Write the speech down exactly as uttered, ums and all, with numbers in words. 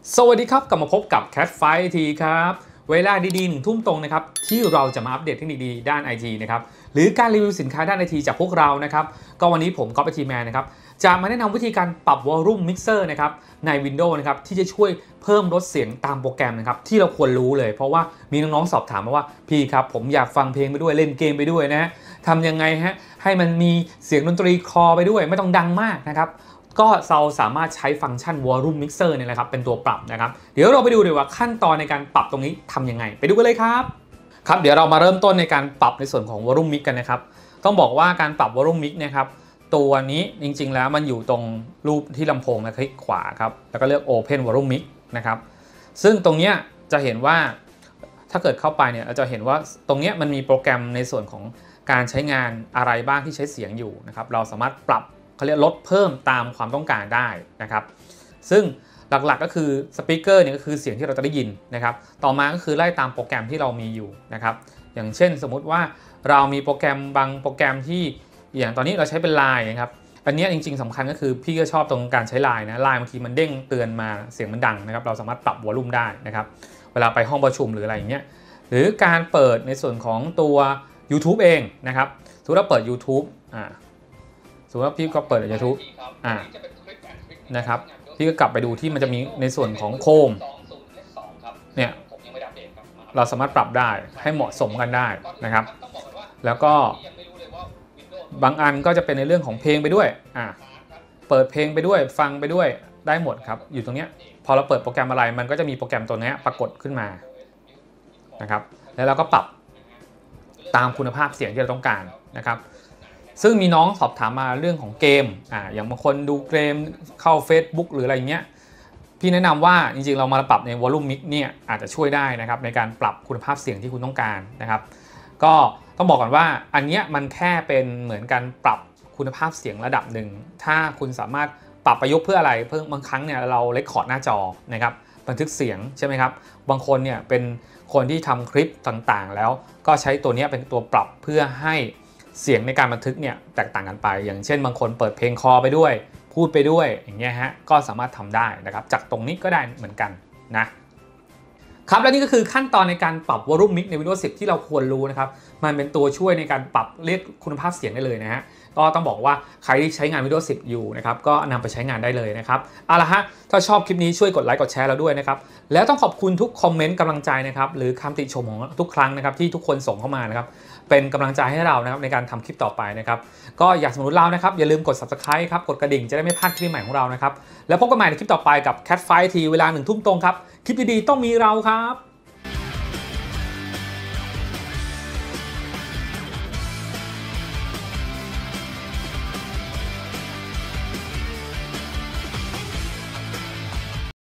สวัสดีครับกลับมาพบกับ Cat Fight ทีครับเวลาดีๆหนึ่งทุ่มตรงนะครับที่เราจะมาอัปเดตเทคนิคดีด้าน ไอ ที นะครับหรือการรีวิวสินค้าด้าน ไอ ที จากพวกเรานะครับก็วันนี้ผมก๊อฟ ไอ ที แมนนะครับจะมาแนะนำวิธีการปรับ Volume Mixer นะครับใน Windows นะครับที่จะช่วยเพิ่มลดเสียงตามโปรแกรมนะครับที่เราควรรู้เลยเพราะว่ามีน้องๆสอบถามมาว่าพี่ครับผมอยากฟังเพลงไปด้วยเล่นเกมไปด้วยนะฮะทำยังไงฮะให้มันมีเสียงดนตรีคลอไปด้วยไม่ต้องดังมากนะครับก็เราสามารถใช้ฟังก์ชัน Volume Mixer เนี่ยนะครับเป็นตัวปรับนะครับเดี๋ยวเราไปดูดีว่าขั้นตอนในการปรับตรงนี้ทำยังไงไปดูกันเลยครับครับเดี๋ยวเรามาเริ่มต้นในการปรับในส่วนของ Volume Mix กันนะครับต้องบอกว่าการปรับ Volume Mix นะครับตัวนี้จริงๆแล้วมันอยู่ตรงรูปที่ลำโพงนะคลิกขวาครับแล้วก็เลือก Open Volume Mix นะครับซึ่งตรงนี้จะเห็นว่าถ้าเกิดเข้าไปเนี่ยเราจะเห็นว่าตรงนี้มันมีโปรแกรมในส่วนของการใช้งานอะไรบ้างที่ใช้เสียงอยู่นะครับเราสามารถปรับเขาเรียกลดเพิ่มตามความต้องการได้นะครับซึ่งหลักๆก็คือสปีกเกอร์เนี่ยก็คือเสียงที่เราจะได้ยินนะครับต่อมาก็คือไล่ตามโปรแกรมที่เรามีอยู่นะครับอย่างเช่นสมมุติว่าเรามีโปรแกรมบางโปรแกรมที่อย่างตอนนี้เราใช้เป็น ไลน์ นะครับอันนี้จริงๆสำคัญก็คือพี่ก็ชอบตรงการใช้ ไลน์ นะ ไลน์ บางทีมันเด้งเตือนมาเสียงมันดังนะครับเราสามารถปรับวอลลุ่มได้นะครับเวลาไปห้องประชุมหรืออะไรอย่างเงี้ยหรือการเปิดในส่วนของตัว YouTube เองนะครับสมมติเราเปิด YouTube อ่าสมมติว่าพี่ก็เปิด YouTube อ่านะครับพี่ก็กลับไปดูที่มันจะมีในส่วนของโคมเนี่ยเราสามารถปรับได้ให้เหมาะสมกันได้นะครับแล้วก็บางอันก็จะเป็นในเรื่องของเพลงไปด้วยอ่าเปิดเพลงไปด้วยฟังไปด้วยได้หมดครับอยู่ตรงเนี้ยพอเราเปิดโปรแกรมอะไรมันก็จะมีโปรแกรมตัวนี้ปรากฏขึ้นมานะครับแล้วเราก็ปรับตามคุณภาพเสียงที่เราต้องการนะครับซึ่งมีน้องสอบถามมาเรื่องของเกมอ่าอย่างบางคนดูเกมเข้า Facebook หรืออะไรเงี้ยพี่แนะนำว่าจริงๆเรามาปรับใน Volume Mix เนี่ยอาจจะช่วยได้นะครับในการปรับคุณภาพเสียงที่คุณต้องการนะครับก็ต้องบอกก่อนว่าอันนี้มันแค่เป็นเหมือนการปรับคุณภาพเสียงระดับหนึ่งถ้าคุณสามารถปรับประยุกต์เพื่ออะไรเพิ่งบางครั้งเนี่ยเราเรคคอร์ดหน้าจอนะครับบันทึกเสียงใช่ไหมครับบางคนเนี่ยเป็นคนที่ทำคลิปต่างๆแล้วก็ใช้ตัวนี้เป็นตัวปรับเพื่อให้เสียงในการบันทึกเนี่ยแตกต่างกันไปอย่างเช่นบางคนเปิดเพลงคลอไปด้วยพูดไปด้วยอย่างเงี้ยฮะก็สามารถทำได้นะครับจากตรงนี้ก็ได้เหมือนกันนะครับและนี่ก็คือขั้นตอนในการปรับ Volume Mix ใน Windows สิบที่เราควรรู้นะครับมันเป็นตัวช่วยในการปรับเรียกคุณภาพเสียงได้เลยนะฮะก็ต้องบอกว่าใครที่ใช้งาน Windows สิบอยู่นะครับก็นำไปใช้งานได้เลยนะครับเอาละฮะถ้าชอบคลิปนี้ช่วยกดไลค์กดแชร์เราด้วยนะครับแล้วต้องขอบคุณทุกคอมเมนต์กำลังใจนะครับหรือคำติชมของทุกครั้งนะครับที่ทุกคนส่งเข้ามานะครับเป็นกำลังใจให้เรานะครับในการทำคลิปต่อไปนะครับก็อยากสนับสนุนเรานะครับอย่าลืมกด ซับสไครบ์ ครับกดกระดิ่งจะได้ไม่พลาดคลิปใหม่ของเรานะครับแล้วพบกันใหม่ในคลิปต่อไปกับ Cat Fight ทีเวลาหนึ่งทุ่มตรงครับคลิปดีๆต้องมีเราครับ